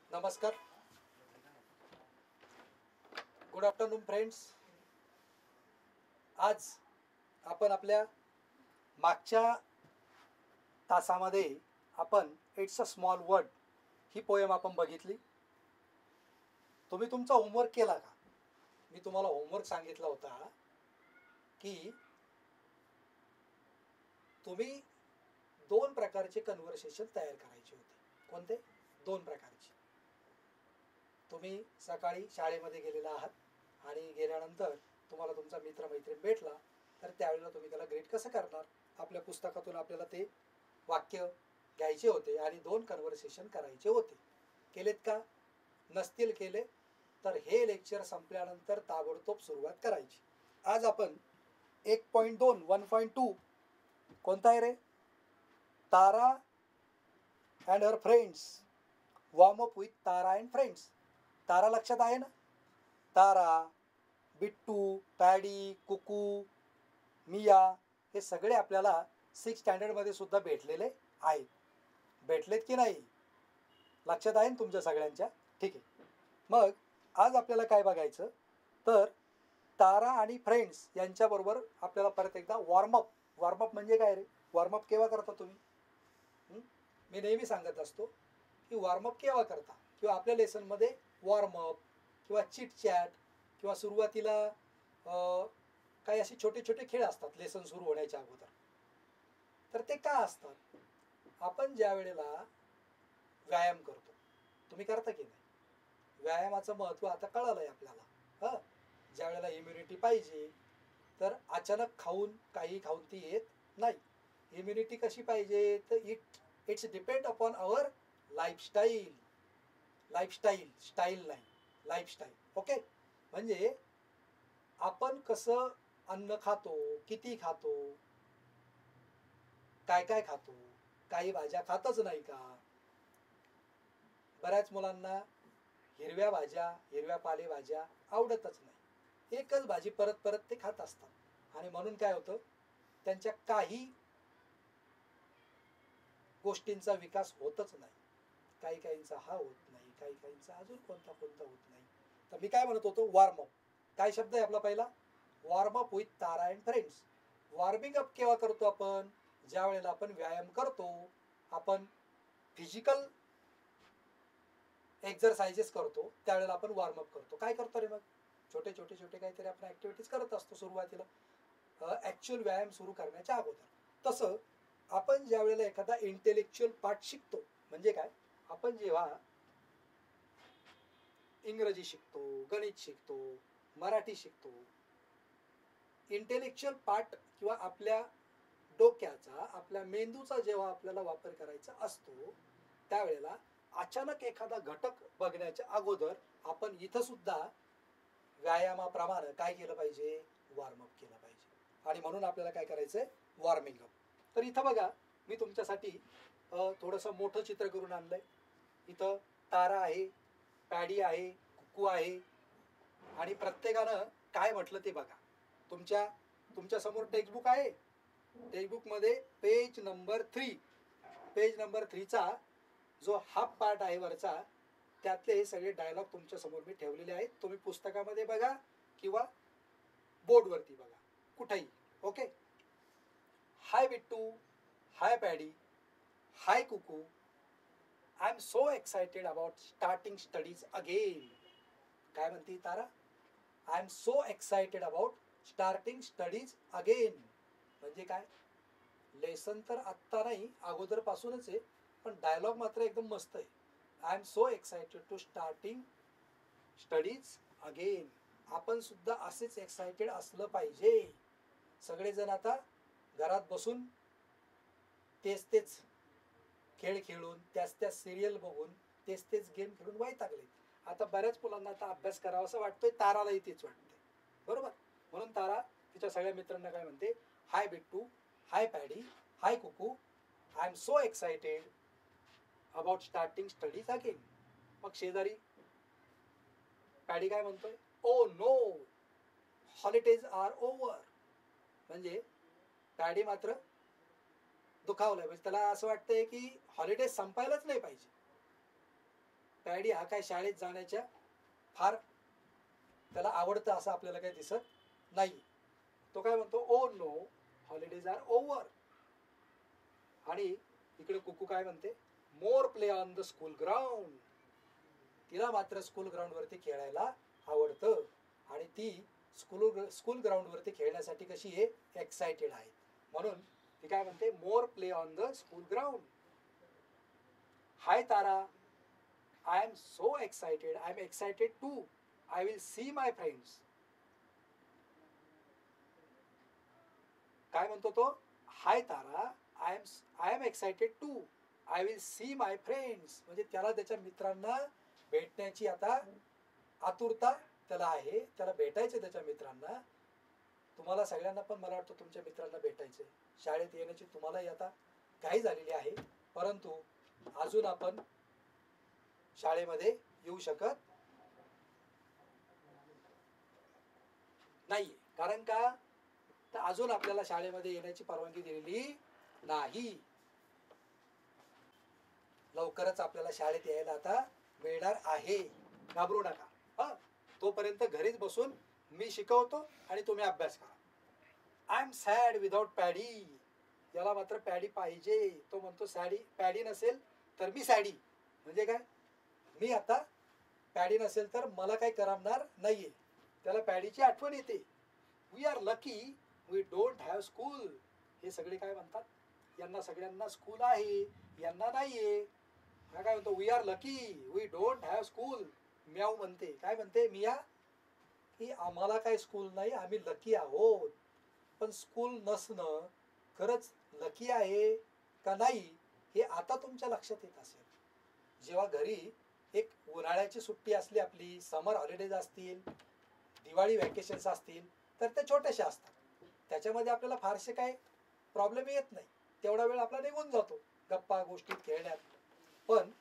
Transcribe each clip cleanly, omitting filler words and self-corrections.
नमस्कार. Good afternoon friends. आज आपण आपल्या मागच्या तासामध्ये आपण इट्स अ स्मॉल वर्ड ही पोएम आपण बघितली. तुम्ही तुमचा होमवर्क केला का? मी तुम्हाला होमवर्क सांगितला होता की तुम्ही दोन प्रकारचे कन्व्हर्सेशन तयार करायचे होते. कोणते? दोन प्रकारचे. तुम्ही सकाळी शाळेमध्ये गेलेला आहात आणि गेल्यानंतर तुम्हाला तुमचा मित्रमैत्रीण भेटला, तर त्यावेळेला तुम्ही त्याला ग्रेट कसं करणार? आपल्या पुस्तकातून आपल्याला ते वाक्य घ्यायचे होते आणि दोन कन्व्हर्सेशन करायचे होते. केलेत का? नसतील केले तर हे लेक्चर संपल्यानंतर ताबडतोब सुरुवात करायची. आज आपण 1.2 1.2 कोणता आहे रे? Tara and her friends. Warm up with Tara and friends. Tara लक्षात आहे ना? तारा, बिट्टू, पॅडी, कुकू, मिया हे सगळे आपल्याला 6th स्टँडर्डमध्ये सुद्धा भेटलेले आहेत. भेटलेत की नाही? लक्षात आहे ना तुमच्या सगळ्यांच्या? ठीक आहे. मग आज आपल्याला काय बघायचं तर तारा आणि फ्रेंड्स यांच्याबरोबर आपल्याला परत एकदा वॉर्मअप. वॉर्मअप म्हणजे काय रे? वॉर्मअप केव्हा करता तुम्ही? मी नेहमी सांगत असतो की वॉर्मअप केव्हा करता, किंवा आपल्या लेसनमध्ये वॉर्मअप किंवा चिट चॅट किंवा सुरुवातीला काही असे छोटे छोटे खेळ असतात लेसन सुरू होण्याच्या अगोदर. तर ते का असतात? आपण ज्या वेळेला व्यायाम करतो, तुम्ही करता की नाही? व्यायामाचं महत्त्व आता कळालं आहे आपल्याला. ज्या वेळेला इम्युनिटी पाहिजे तर अचानक काही खाऊन ती येत नाही. इम्युनिटी कशी पाहिजे तर it's depend upon our lifestyle. Style नाही, लाईफस्टाईल. ओके. म्हणजे आपण कसं अन्न खातो, किती खातो, काय काय खातो, काही भाज्या खातच नाही का? बऱ्याच मुलांना हिरव्या भाज्या, हिरव्या पालेभाज्या आवडतच नाही. एकच भाजी परत परत ते खात असतात आणि म्हणून काय होतं, त्यांच्या काही गोष्टींचा विकास होतच नाही. काही काहींचा हा होत नाही, काही काहींचा अजून कोणता होत नाही. तर मी काय म्हणत होतो? वॉर्मअप. काय शब्द आहे आपला पहिला? Warm up with Tara and friends. Warming up केव्हा करतो आपण? ज्या वेळेला आपण व्यायाम करतो, आपण फिजिकल एक्झरसाइजेस करतो, त्यावेळेला आपण वॉर्मअप करतो. काय करतो रे मग? छोटे काहीतरी आपण ॲक्टिव्हिटीज करत असतो सुरुवातीला, ॲक्च्युअल व्यायाम सुरू करण्याच्या अगोदर. तसं आपण ज्या वेळेला एखादा इंटेलेक्च्युअल पार्ट शिकतो, म्हणजे काय, आपण जेव्हा इंग्रजी शिकतो, गणित शिकतो, मराठी शिकतो, इंटेलेक्च्युअल पार्ट किंवा आपल्या डोक्याचा, आपल्या मेंदूचा जेव्हा आपल्याला वापर करायचा असतो, त्यावेळेला अचानक एखादा घटक बघण्याच्या अगोदर आपण इथं सुद्धा व्यायामाप्रमाणे काय केलं पाहिजे? वॉर्मअप केलं पाहिजे. आणि म्हणून आपल्याला काय करायचंय? Warming up. तर इथं बघा, मी तुमच्यासाठी थोडंसं मोठं चित्र करून आणलंय. इथं तारा आहे, पॅडी आहे, कुकू आहे आणि प्रत्येकानं काय म्हटलं ते बघा. तुमच्या समोर टेक्स्टबुक आहे. टेक्स्टबुकमध्ये पेज नंबर 3चा जो हाफ पार्ट आहे वरचा, त्यातले हे सगळे डायलॉग तुमच्या समोर मी ठेवलेले आहेत. तुम्ही पुस्तकामध्ये बघा किंवा बोर्डवरती बघा, कुठेही. Okay. Hi Bittu, hi Paddy, hi Kuku, I am so excited about starting studies again. काय म्हणते Tara? I am so excited about starting studies again. म्हणजे काय? लेसन तर आत्ता नाही, अगोदरपासूनच आहे, पण डायलॉग मात्र एकदम मस्त आहे. I am so excited to starting studies again. आपण सुद्धा असेच एक्सायटेड असलं पाहिजे. सगळेजण आता घरात बसून तेच खेळ खेळून, त्याच सिरियल बघून, तेच गेम खेळून वैतागले. आता बऱ्याच मुलांना आता अभ्यास करावा असं वाटतोय. तारालाही तेच वाटते, बरोबर? म्हणून तारा तिच्या सगळ्या मित्रांना काय म्हणते? हाय Bittu, hi Paddy, hi Kuku, I am so excited about starting studies again. मग शेजारी पॅडी काय म्हणतोय? Oh no, holidays are over. म्हणजे पॅडी मात्र दुखावलाय. म्हणजे त्याला असं वाटतंय की हॉलिडेज संपायलाच नाही पाहिजे. पॅडी हा काय शाळेत जाण्याच्या फार त्याला आवडतं असं आपल्याला काही दिसत नाही. तो काय म्हणतो, oh no holidays are over. आणि इकडे कुकू काय म्हणते, more play on the school ground. तिला मात्र स्कूल ग्राउंड वरती खेळायला आवडतं आणि ती स्कूल ग्राउंड वरती खेळण्यासाठी कशी आहे, एक्साइटेड आहे. म्हणून ती काय म्हणते, more play on the school ground. Hi Tara, I am so excited, I am excited too, I will see my friends. काय म्हणतो तो, hi Tara, I am excited too, I will see my friends. म्हणजे त्याला त्याच्या मित्रांना भेटण्याची आता आतुरता त्याला आहे, त्याला भेटायचे त्याच्या मित्रांना. तुम्हाला सगळ्यांना पण मला वाटतं तुमच्या मित्रांना भेटायचे. शाळेत येण्याची तुम्हालाही आता घाई झालेली आहे, परंतु अजून आपण शाळेमध्ये येऊ शकत नाही. कारण का, तर अजून आपल्याला शाळेमध्ये येण्याची परवानगी दिलेली नाही. लवकरच आपल्याला शाळेत यायला आता मिळणार आहे, घाबरू नका. हा, तोपर्यंत घरीच बसून मी शिकवतो आणि तुम्ही अभ्यास करा. I am sad without Paddy. याला मात्र पॅडी पाहिजे. तो म्हणतो पॅडी नसेल तर मी सॅडी. म्हणजे काय, मी आता पॅडी नसेल तर मला काही करमणार नाहीये. त्याला पॅडीची आठवण येते. We are lucky we don't have school. हे सगळे काय म्हणतात, यांना सगळ्यांना स्कूल आहे, यांना नाहीये. काय म्हणतो, we are lucky we don't have school. Meow म्हणते, काय म्हणते मिया, की आम्हाला काय स्कूल नाही, आम्ही लकी आहोत. पण स्कूल नसणं खरंच लकी आहे का नाही हे आता तुमच्या लक्षात येत असेल. जेव्हा घरी एक उन्हाळ्याची सुट्टी असली, आपली समर हॉलिडेज असतील, दिवाळी व्हॅकेशन्स असतील, तर ते छोटेसे असतात. त्याच्यामध्ये आपल्याला फारसे काय प्रॉब्लेम येत नाही. तेवढा वेळ आपला निघून जातो गप्पा गोष्टीत खेळण्यात. पण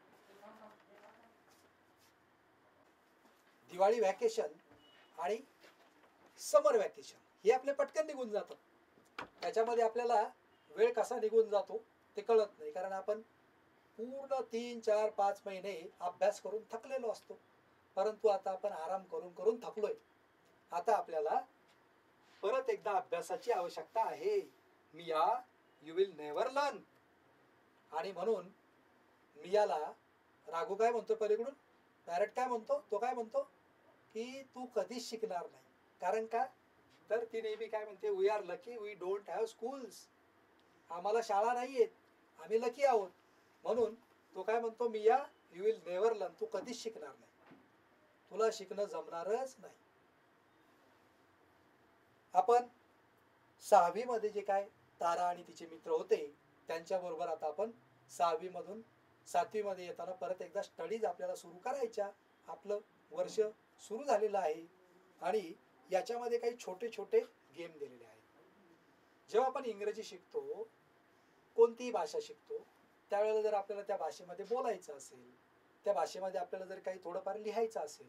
दिवाळी व्हॅकेशन आणि समर व्हॅकेशन हे आपले पटकन निघून जातं. त्याच्यामध्ये आपल्याला वेळ कसा निघून जातो ते कळत नाही, कारण आपण पूर्ण 3, 4, 5 महिने अभ्यास करून थकलेलो असतो. परंतु आता आपण आराम करून करून थकलोय. आता आपल्याला परत एकदा अभ्यासाची आवश्यकता आहे. मिया, यू विल नेव्हर लर्न. आणि म्हणून मियाला राघू काय म्हणतो पलीकडून, पॅरट काय म्हणतो, तो काय म्हणतो की तू कधीच शिकणार नाही. कारण का, तर ती नेहमी काय म्हणते, we are lucky we don't have schools. आम्हाला शाळा नाहीयेत, आम्ही लकी आहोत. म्हणून तो काय म्हणतो, Mia you will never learn. तू कधीच शिकणार नाही, तुला शिकणं जमणारच नाही. आपण 6वी मध्ये जे काय तारा आणि तिचे मित्र होते त्यांच्याबरोबर आता आपण 6वी मधून 7वी मध्ये येताना परत एकदा स्टडीज आपल्याला सुरू करायच्या. आपलं वर्ष सुरू झालेलं आहे आणि याच्यामध्ये काही छोटे छोटे गेम दिलेले आहेत. जेव्हा आपण इंग्रजी शिकतो, कोणतीही भाषा शिकतो, त्यावेळेला जर आपल्याला त्या भाषेमध्ये बोलायचं असेल, त्या भाषेमध्ये आपल्याला जर काही थोडंफार लिहायचं असेल,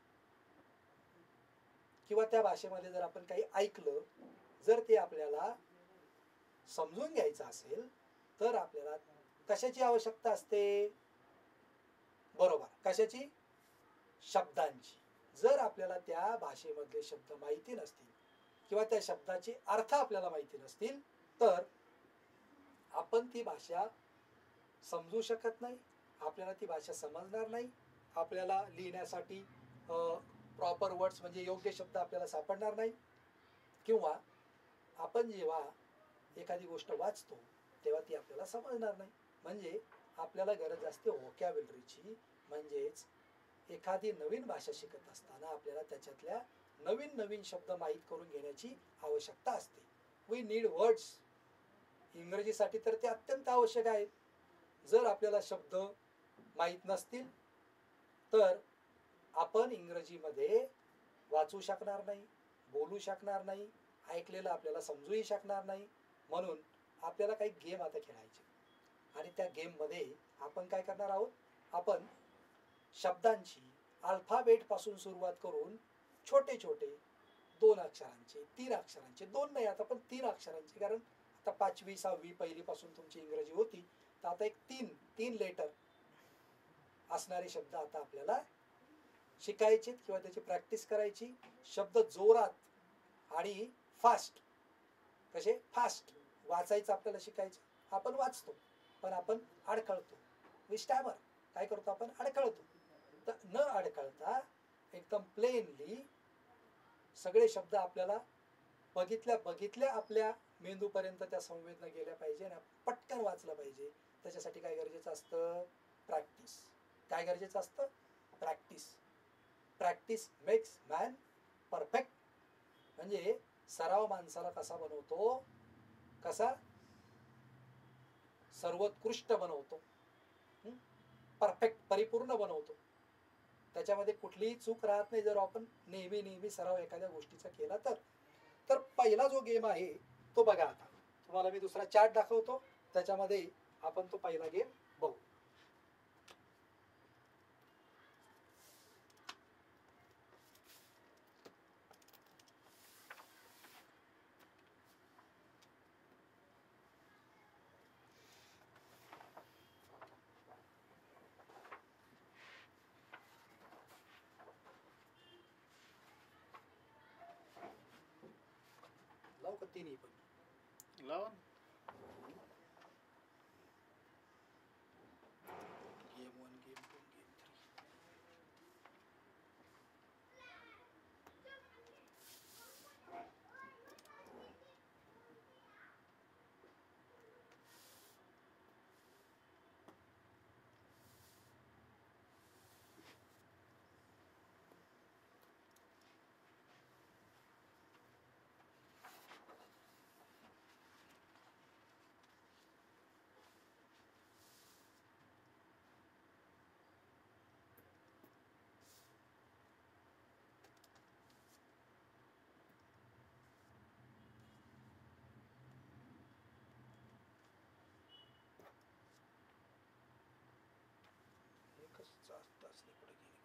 किंवा त्या भाषेमध्ये जर आपण काही ऐकलं, जर ते आपल्याला समजून घ्यायचं असेल, तर आपल्याला कशाची आवश्यकता असते, बरोबर, कशाची, शब्दांची. जर आपल्याला त्या भाषेमधले शब्द माहिती नसतील किंवा त्या शब्दाचे अर्थ आपल्याला माहिती नसतील, तर आपण ती भाषा समजू शकत नाही, आपल्याला ती भाषा समजणार नाही. आपल्याला लिहिण्यासाठी प्रॉपर वर्ड्स म्हणजे योग्य शब्द आपल्याला सापडणार नाही. किंवा आपण जेव्हा एखादी गोष्ट वाचतो तेव्हा ती आपल्याला समजणार नाही. म्हणजे आपल्याला गरज असते व्होकॅब्युलरीची. म्हणजेच एखादी नवीन भाषा शिकत असताना आपल्याला त्याच्यातल्या नवीन नवीन शब्द माहीत करून घेण्याची आवश्यकता असते. We need words. इंग्रजीसाठी तर ते अत्यंत आवश्यक आहेत. जर आपल्याला शब्द माहीत नसतील तर आपण इंग्रजीमध्ये वाचू शकणार नाही, बोलू शकणार नाही, ऐकलेलं आपल्याला समजूही शकणार नाही. म्हणून आपल्याला काही गेम आता खेळायचे आणि त्या गेममध्ये आपण काय करणार आहोत, आपण शब्दांची अल्फाबेट पासून सुरुवात करून छोटे छोटे 2 अक्षरांचे, 3 अक्षरांचे, 2 नाही आता पण 3 अक्षरांचे, कारण आता 5वी 6वी पहिलीपासून तुमची इंग्रजी होती, तर आता एक 3 लेटर असणारे शब्द आता आपल्याला शिकायचे किंवा त्याची प्रॅक्टिस करायची. शब्द जोरात आणि फास्ट. कसे? फास्ट वाचायचं आपल्याला शिकायचं. आपण वाचतो पण आपण अडखळतो. विस्टॅमर काय करतो? आपण अडखळतो. तर न अडखळता एकदम प्लेनली सगळे शब्द आपल्याला बघितल्या आपल्या मेंदूपर्यंत त्या संवेदना गेल्या पाहिजे आणि पटकन वाचलं पाहिजे. त्याच्यासाठी काय गरजेचं असतं? प्रॅक्टिस. काय गरजेचं असतं? Practice. Practice makes man perfect. म्हणजे सराव माणसाला कसा बनवतो? कसा? सर्वोत्कृष्ट बनवतो. परफेक्ट, परिपूर्ण बनवतो. त्याच्यामध्ये कुठलीही चूक राहत नाही जर आपण नेहमी सराव एखाद्या गोष्टीचा केला तर. तर पहिला जो गेम आहे तो बघा. आता तुम्हाला मी दुसरा चार्ट दाखवतो, त्याच्यामध्ये आपण तो पहिला गेम बघू. लाव का तिन्ही पण? लावा. Game 1, game 2, game 3. तासने पुढे गेली.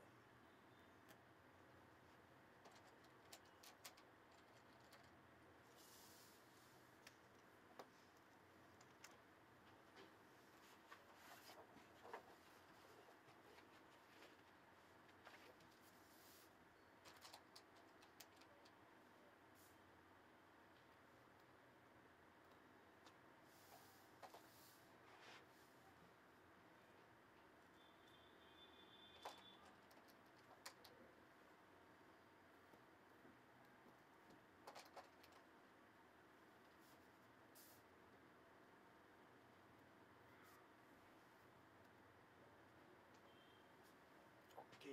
ओके.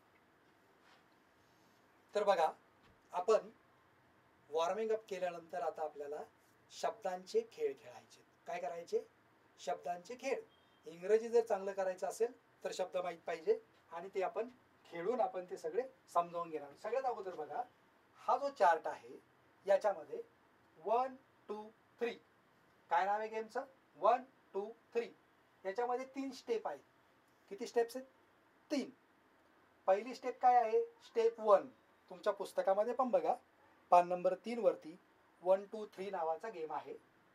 तर बघा, आपण वॉर्मिंग अप केल्यानंतर आता आपल्याला शब्दांचे खेळ खेळायचे. काय करायचे? शब्दांचे खेळ. इंग्रजी जर चांगलं करायचं असेल तर शब्द माहीत पाहिजे आणि ते आपण खेळून आपण ते सगळे समजावून घेणार. सगळ्यात अगोदर बघा, हा जो चार्ट आहे याच्यामध्ये 1, 2, 3 काय नाव आहे गेमचं? 1, 2, 3. याच्यामध्ये 3 स्टेप आहेत. किती स्टेप्स आहेत? 3. पहिली स्टेप काय आहे? स्टेप 1. तुमच्या पुस्तकामध्ये पण बघा, पान नंबर 3 वरती 1, 2, 3 नावाचा गेम आहे.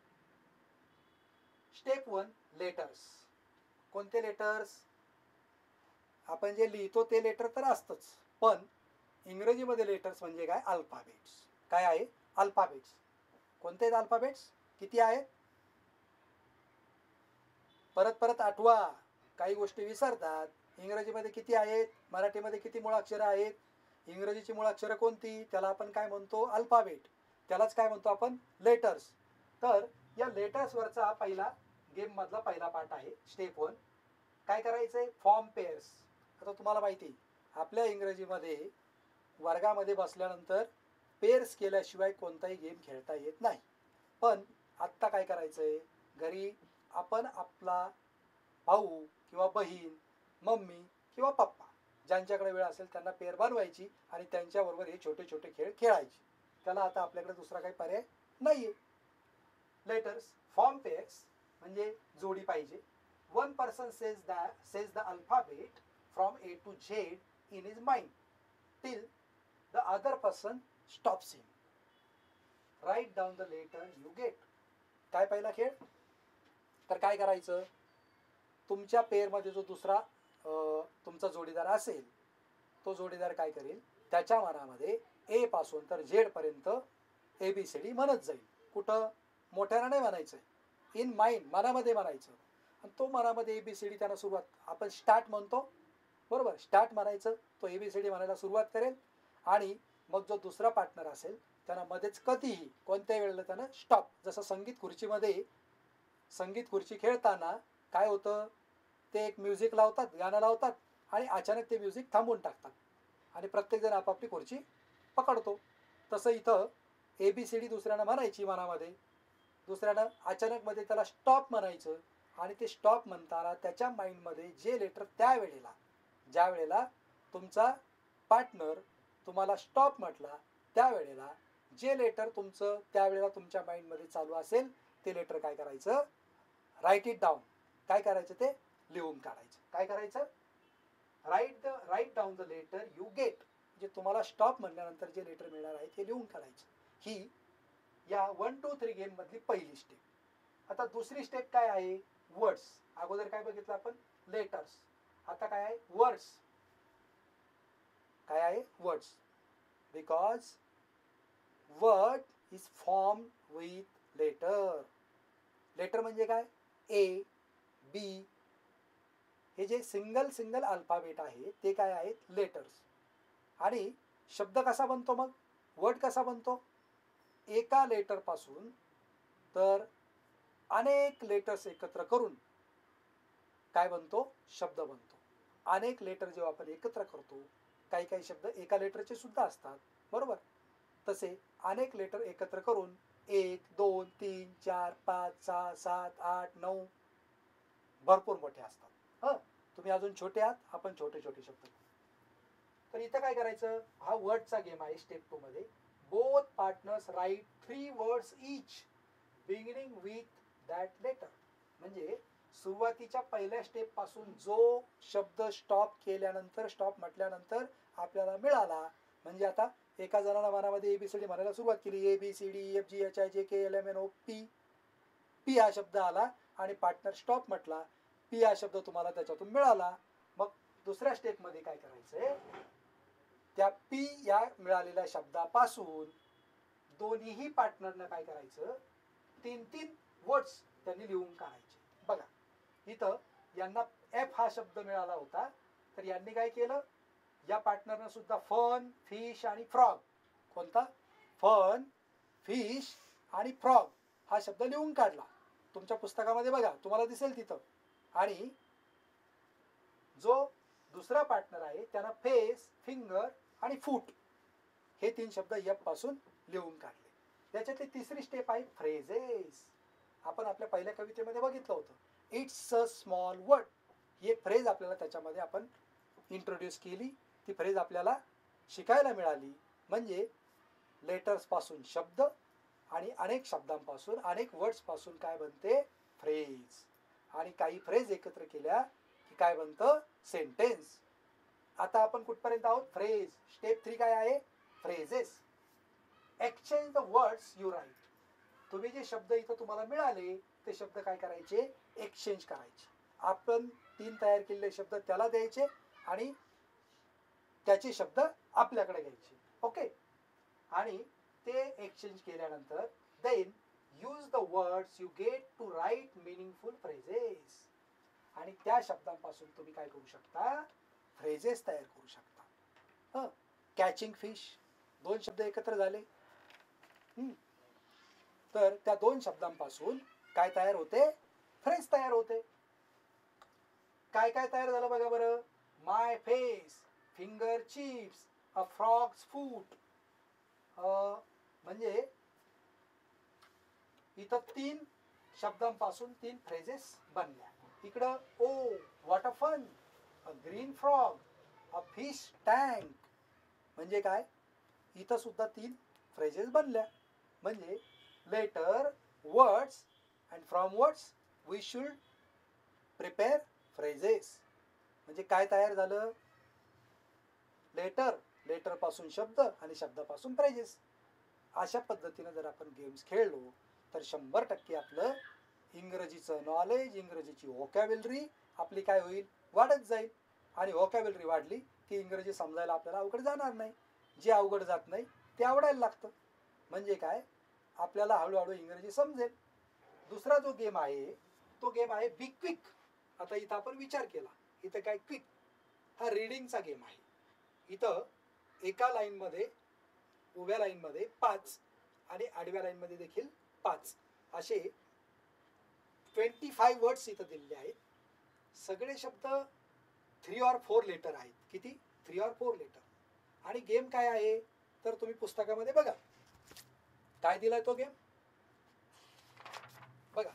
Step 1 letters. कोणते लेटर्स? आपण जे लिहितो ते लेटर तर असतंच, पण इंग्रजीमध्ये लेटर्स म्हणजे काय? अल्फाबेट्स. काय आहे? अल्फाबेट्स. कोणते आहेत अल्फाबेट्स? किती आहेत? परत आठवा. काही गोष्टी विसरतात. इंग्रजीमध्ये किती आहेत? मराठीमध्ये किती मुळाक्षरं आहेत? इंग्रजीची मुळाक्षरं कोणती? त्याला आपण काय म्हणतो? अल्फाबेट. त्यालाच काय म्हणतो आपण? लेटर्स. तर या लेटर्सवरचा पहिला गेम मधला पहिला पार्ट आहे स्टेप 1. काय करायचंय? Form pairs. आता तुम्हाला माहिती आपल्या इंग्रजीमध्ये वर्गामध्ये बसल्यानंतर पेअर्स केल्याशिवाय कोणताही गेम खेळता येत नाही. पण आत्ता काय करायचंय? घरी आपण आपला भाऊ किंवा बहीण, मम्मी किंवा पप्पा ज्यांच्याकडे वेळ असेल त्यांना पेअर बनवायची आणि त्यांच्याबरोबर हे छोटे छोटे खेळ खेळायचे. त्याला आता आपल्याकडे दुसरा काही पर्याय नाहीये. लेटर्स, फॉर्म पेअर्स म्हणजे जोडी पाहिजे. One person says the alphabet from A to Z in his mind till the other person stops him. Write down the letter you get. काय पहिला खेळ? तर काय करायचं? तुमच्या पेअरमध्ये जो दुसरा तुमचा जोडीदार असेल, तो जोडीदार काय करेल, त्याच्या मनामध्ये ए पासून तर झेड पर्यंत ABCD म्हणत जाईल. कुठं मोठ्यानं नाही म्हणायचं, इन माइंड, मनामध्ये म्हणायचं. आणि तो मनामध्ये ABCD त्याला सुरुवात, आपण स्टार्ट म्हणतो बरोबर, स्टार्ट म्हणायचं, तो ABCD म्हणायला सुरुवात करेल. आणि मग जो दुसरा पार्टनर असेल त्यांना मध्येच कधीही कोणत्याही वेळेला त्यानं स्टॉप, जसं संगीत खुर्चीमध्ये संगीत खुर्ची खेळताना काय होतं, ते एक म्युझिक लावतात, गाणं लावतात आणि अचानक ते म्युझिक थांबवून टाकतात आणि प्रत्येकजण आपापली खुर्ची पकडतो. तसं इथं ABCD दुसऱ्यानं म्हणायची मनामध्ये, दुसऱ्यानं अचानक मध्ये त्याला स्टॉप म्हणायचं आणि ते स्टॉप म्हणताना त्याच्या माइंडमध्ये जे लेटर त्यावेळेला, ज्या वेळेला तुमचा पार्टनर तुम्हाला स्टॉप म्हटला त्यावेळेला जे लेटर तुमचं त्यावेळेला तुमच्या माइंडमध्ये चालू असेल ते लेटर काय करायचं, राईट इट डाऊन. काय करायचं, ते लिहून काढायचं. काय करायचं, write down the letter you get. जे तुम्हाला स्टॉप म्हणल्यानंतर जे लेटर मिळणार आहे ते लिहून काढायचं. ही या 1, 2, 3 गेम मधली पहिली स्टेप. आता दुसरी स्टेप काय आहे, वर्ड्स. अगोदर काय बघितलं आपण, लेटर्स. आता काय आहे, वर्ड्स. काय आहे, words. Because word is form with letter. Letter म्हणजे काय, A, B, हे जे सिंगल अल्फाबेट आहे ते काय आहेत, लेटर्स. आणि शब्द कसा बनतो, मग वर्ड कसा बनतो, एका लेटर पासून तर अनेक लेटर्स एकत्र करून काय बनतो, शब्द बनतो. अनेक लेटर जेव्हा आपण एकत्र करतो, काही काही शब्द एका लेटरचे सुद्धा असतात बरोबर, तसे अनेक लेटर एकत्र करून 1, 2, 3, 4, 5, 6, 7, 8, 9 भरपूर मोठे असतात. तुम्ही अजून छोटे आहात, आपण छोटे छोटे शब्द. तर इथं काय करायचं, हा वर्डचा गेम आहे. स्टेप 2 मध्ये both partners write 3 words each beginning with that letter. म्हणजे सुरुवातीच्या पहिल्या स्टेप पासून जो शब्द स्टॉप केल्यानंतर, स्टॉप म्हटल्यानंतर आपल्याला मिळाला, म्हणजे आता एका जणाला मनामध्ये ABCD म्हणायला सुरुवात केली, ABCD EFG HIJK LMNO P, P हा शब्द आला आणि पार्टनर स्टॉप म्हटला, P हा शब्द तुम्हाला त्याच्यातून मिळाला. मग दुसऱ्या स्टेप मध्ये काय करायचंय, त्या P या मिळालेल्या शब्दापासून दोन्हीही पार्टनरनं काय करायचं, 3 वर्ड्स त्यांनी लिहून काढायचे. बघा इथं यांना F हा शब्द मिळाला होता, तर यांनी काय केलं, या पार्टनरनं सुद्धा फन, फिश आणि फ्रॉग, कोणता, फन, फिश आणि फ्रॉग हा शब्द लिहून काढला. तुमच्या पुस्तकामध्ये बघा, तुम्हाला दिसेल तिथं. आणि जो दुसरा पार्टनर आहे त्यानं फेस, फिंगर आणि फूट हे 3 शब्द F पासून लिहून काढले. त्याच्यातली तिसरी स्टेप आहे फ्रेजेस. आपण आपल्या पहिल्या कवितेमध्ये बघितलं होतं, इट्स अ स्मॉल वर्ड. ही एक फ्रेज आपल्याला त्याच्यामध्ये आपण इंट्रोड्यूस केली, ती फ्रेज आपल्याला शिकायला मिळाली. म्हणजे लेटर्स पासून शब्द आणि अनेक शब्दांपासून, अनेक वर्ड्स पासून काय बनते, फ्रेज. आणि काही फ्रेज एकत्र केल्या की काय बनतं, सेंटेन्स. आता आपण कुठपर्यंत आहोत, फ्रेज. स्टेप 3 काय आहे, phrases. Exchange the words you write. तुम्ही जे शब्द इथं तुम्हाला मिळाले ते शब्द काय करायचे, एक्सचेंज करायचे. आपण 3 तयार केलेले शब्द त्याला द्यायचे आणि त्याचे शब्द आपल्याकडे घ्यायचे. ओके. आणि ते एक्सचेंज केल्यानंतर then use the words you get to write meaningful phrases. आणि त्या शब्दांपासून तुम्ही काय करू शकता, फ्रेजेस तयार करू शकता. कॅचिंग फिश, 2 शब्द एकत्र झाले, तर त्या 2 शब्दांपासून काय तयार होते, फ्रेज तयार होते. काय काय तयार झालं बघा बरं, my face, finger chips, a frog's foot. म्हणजे इथं 3 शब्दांपासून 3 फ्रेजेस बनल्या. इकडं oh what a fun, a green frog, a fish tank. म्हणजे काय, इथं सुद्धा 3 फ्रेजेस बनल्या. म्हणजे letter, words and from words we should prepare phrases. म्हणजे काय तयार झालं, लेटर, लेटर पासून शब्द आणि शब्दापासून फ्रेजेस. अशा पद्धतीने जर आपण गेम्स खेळलो तर 100% आपलं इंग्रजीचं नॉलेज, इंग्रजीची व्होकॅब्युलरी आपली काय होईल, वाढत जाईल. आणि व्होकॅब्युलरी वाढली की इंग्रजी समजायला आपल्याला अवघड जाणार नाही. जे अवघड जात नाही ते आवडायला लागतं. म्हणजे काय, आपल्याला हळूहळू इंग्रजी समजेल. दुसरा जो गेम आहे तो गेम आहे बी क्विक. आता इथं आपण विचार केला, इथं काय क्विक, हा रीडिंगचा गेम आहे. इथं एका लाईनमध्ये, उभ्या लाईनमध्ये 5 आणि आडव्या लाईनमध्ये देखील 5 असे 25 वर्ड्स इथं दिलेले आहेत. सगळे शब्द 3 or 4 लेटर आहेत. किती? 3 or 4 लेटर. आणि गेम काय आहे तर तुम्ही पुस्तकामध्ये बघा काय दिलाय तो गेम बघा.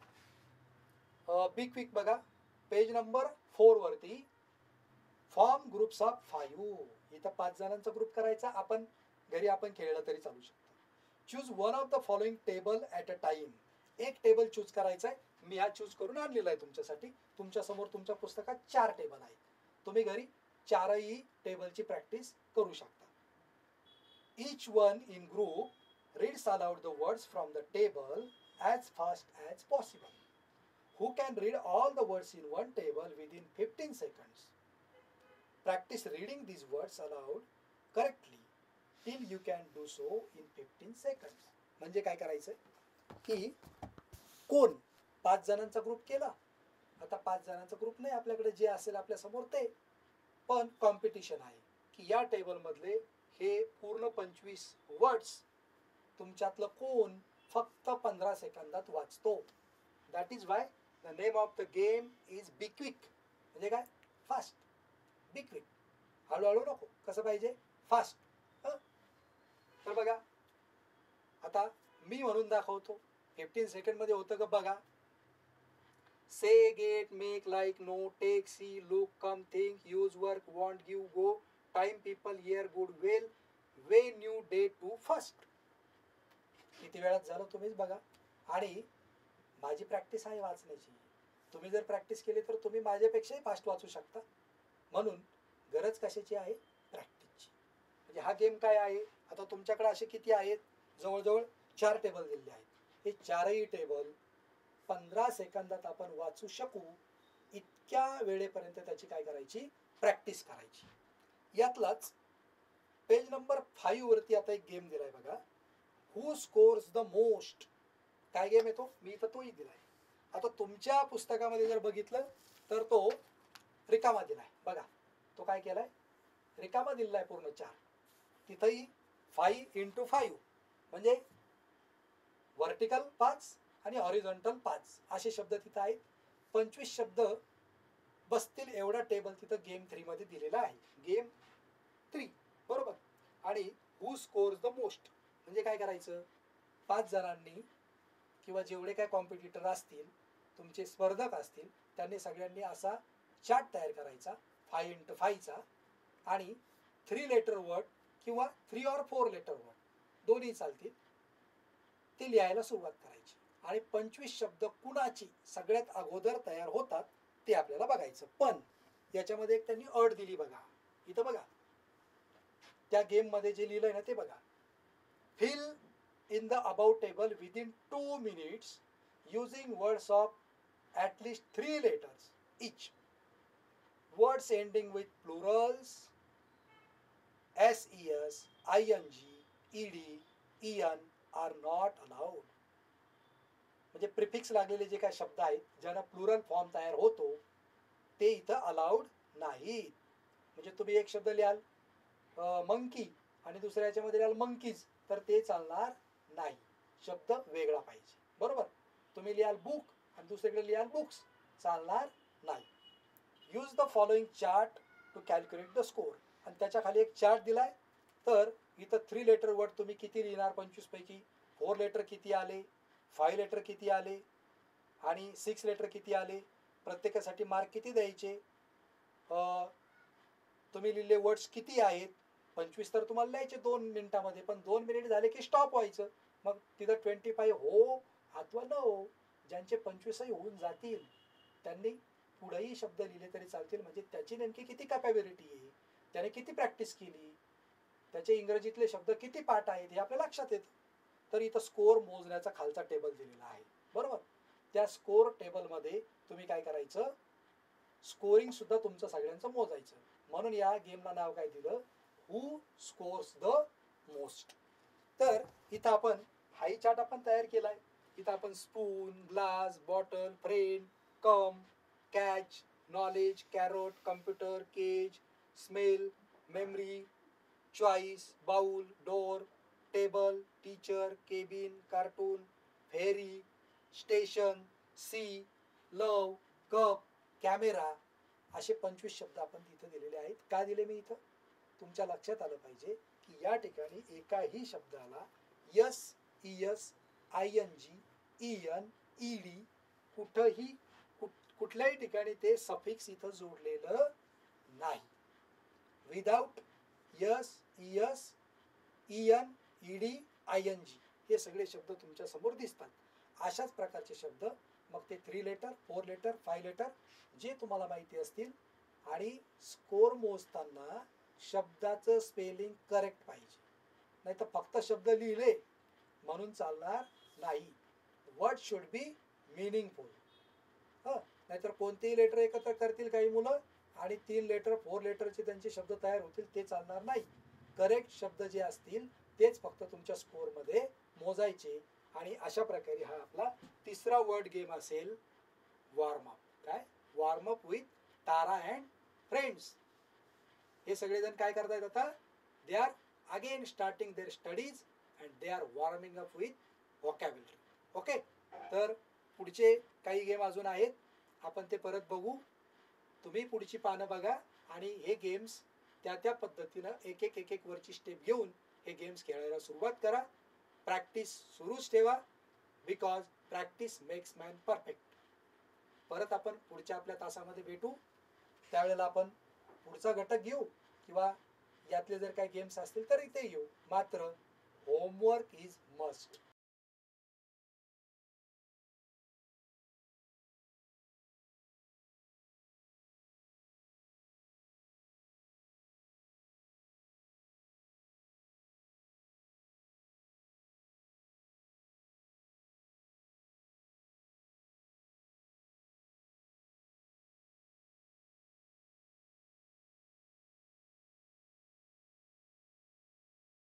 बी क्विक बघा, पेज नंबर 4 वरती फॉर्म ग्रुप्स ऑफ 5. इथं 5 जणांचा ग्रुप करायचा. आपण घरी आपण खेळलं तरी चालू शकतो. Choose one of the following table at a time. एक टेबल चूज करायचा आहे. मी हा चूज करून आणलेला आहे तुमच्यासाठी. तुमच्या समोर तुमच्या पुस्तकात 4 टेबल आहेत. तुम्ही घरी 4ही टेबलची प्रॅक्टिस करू शकता. Each one in group reads aloud the words from the table as fast as possible. Who can read all the words in one table within 15 seconds? Practice reading these words aloud correctly till you can do so in 15 seconds. म्हणजे काय करायचं की कोण 5 जणांचा group केला. आता 5 जणांचा group नाही, आपल्याकडे जे असेल आपल्या समोर ते, पण कॉम्पिटिशन आहे की या टेबल मधले हे पूर्ण 25 वर्ड्स तुमच्यातलं कोण फक्त 15 सेकंदात वाचतो. That is why the name of the game is be quick. म्हणजे काय, फास्ट. बी क्विक, हळूहळू नको, कसं पाहिजे, फास्ट. तर बघा आता मी म्हणून दाखवतो. 15 सेकंड मध्ये होतं का बघा. Say, get, make, like, know, take, see, look, come, think, use, work, want, give, go, time, people, here, good, well, way, new, day, two, first. किती वेळात झालं तुम्हीच बघा. आणि माझी प्रॅक्टिस आहे वाचण्याची. तुम्ही जर प्रॅक्टिस केली तर तुम्ही माझ्यापेक्षाही फास्ट वाचू शकता. म्हणून गरज कशाची आहे, प्रॅक्टिसची. म्हणजे हा गेम काय आहे, आता तुमच्याकडे असे किती आहेत, जवळजवळ 4 टेबल दिलेले आहेत. हे 4ही टेबल 15 सेकंदात आपण वाचू शकू इतक्या वेळेपर्यंत त्याची काय करायची, प्रॅक्टिस करायची. यातलाच पेज नंबर 5 वरती आता एक गेम दिलाय बघा. Who scores the most. काय गेम आहे तो, मी इथं तोही दिलाय. आता तुमच्या पुस्तकामध्ये जर बघितलं तर तो रिकामा दिलाय बघा. तो काय केलाय, रिकामा दिलाय पूर्ण 4. तिथंही 5 into 5 म्हणजे व्हर्टिकल 5 आणि हॉरिझॉन्टल 5 असे शब्द तिथं आहेत. 25 शब्द बसतील एवढा टेबल तिथं गेम 3 मध्ये दिलेला आहे. गेम 3 बरोबर. आणि हु स्कोर्स द मोस्ट म्हणजे काय करायचं, 5 जणांनी किंवा जेवढे काय कॉम्पिटिटर असतील, तुमचे स्पर्धक असतील, त्यांनी सगळ्यांनी असा चार्ट तयार करायचा 5 into 5चा. आणि 3 लेटर वर्ड किंवा 3 or 4 लेटर वर्ड दोन्ही चालतील, ते लिहायला सुरुवात करायची. आणि 25 शब्द कुणाची सगळ्यात अगोदर तयार होतात ते आपल्याला बघायचं. पण याच्यामध्ये एक त्यांनी अट दिली बघा. इथं बघा त्या गेम मध्ये जे लिहिलंय ना ते बघा. Fill in the above table within 2 minutes using words of at least 3 letters each. Words ending with plurals ses, ing, ed, en are not allowed. म्हणजे प्रिफिक्स लागलेले जे काही शब्द आहेत ज्यांना प्लुरल फॉर्म तयार होतो ते इथं अलाउड नाहीत. म्हणजे तुम्ही एक शब्द लिहाल मंकी आणि दुसऱ्या याच्यामध्ये लिहाल मंकीज तर ते चालणार नाही. शब्द वेगळा पाहिजे बरोबर. तुम्ही लिहाल बुक आणि दुसरीकडे लिहाल बुक्स, चालणार नाही. Use the following chart to calculate the score. आणि त्याच्या खाली एक चार्ट दिलाय. तर इथं 3 लेटर वर्ड तुम्ही किती लिहिणार 25 पैकी, 4 लेटर किती आले, 5 लेटर किती आले आणि 6 लेटर किती आले, प्रत्येकासाठी मार्क किती द्यायचे, तुम्ही लिहिलेले वर्ड्स किती आहेत. 25 तर तुम्हाला लिहायचे 2 मिनिटामध्ये, पण 2 मिनिट झाले की स्टॉप व्हायचं. मग तिथं 25 हो अथवा न हो. ज्यांचे 25ही होऊन जातील त्यांनी पुढेही शब्द लिहिले तरी चालतील. म्हणजे त्याची नेमकी किती कॅपॅबिलिटी आहे, त्याने किती प्रॅक्टिस केली, त्याचे इंग्रजीतले शब्द किती पाठ आहेत हे आपल्या लक्षात येतं. तर इथं स्कोर मोजण्याचा खालचा टेबल दिलेला आहे बरोबर. त्या स्कोर टेबलमध्ये तुम्ही काय करायचं, स्कोरिंग सुद्धा तुमचं सगळ्यांचं मोजायचं. म्हणून या गेमला नाव काय दिलं, हू स्कोर्स द मोस्ट. तर इथं आपण हाई चार्ट आपण तयार केलाय. इथं आपण spoon, glass, bottle, friend, come, catch, knowledge, carrot, computer, cage, smell, memory, choice, bowl, door, table, teacher, cabin, cartoon, fairy, station, sea, love, cup, camera, असे 25 शब्द आपण तिथे दिलेले आहेत. का दिले मी इथं, तुमच्या लक्षात आलं पाहिजे की या ठिकाणी एकाही शब्दाला s, es, I N G, ian, ed कुठंही कुठल्याही ठिकाणी ते सफिक्स इथं जोडलेलं नाही. Without s, es, ian, ed, I N G हे सगळे शब्द तुमच्या समोर दिसतात. अशाच प्रकारचे शब्द मग ते 3 लेटर, 4 लेटर, 5 लेटर जे तुम्हाला माहिती असतील. आणि स्कोर मोजताना शब्दाचं स्पेलिंग करेक्ट पाहिजे, नाही तर फक्त शब्द लिहिले म्हणून चालणार नाही. Word should be meaningful. नाहीतर कोणतेही लेटर एकत्र करतील काही मुलं आणि 3 लेटर 4 लेटरचे त्यांचे शब्द तयार होतील, ते चालणार नाही. करेक्ट शब्द जे असतील तेच फक्त तुमच्या स्कोअरमध्ये मोजायचे. आणि अशा प्रकारे हा आपला तिसरा वर्ड गेम असेल, वॉर्मअप. काय, warm up with Tara and friends. हे सगळेजण काय करतायत आता, they are again starting their studies and they are warming up with vocabulary. Okay, तर पुढचे काही गेम अजून आहेत, आपण ते परत बघू. तुम्ही पुढची पानं बघा आणि हे गेम्स त्या त्या पद्धतीनं एक एक वरची स्टेप घेऊन हे गेम्स खेळायला सुरुवात करा. प्रॅक्टिस सुरूच ठेवा, because practice makes man perfect. परत आपण पुढच्या आपल्या तासामध्ये भेटू, त्यावेळेला आपण पुढचा घटक घेऊ किंवा यातले जर काही गेम्स असतील तर इथे घेऊ. मात्र होमवर्क इज मस्ट.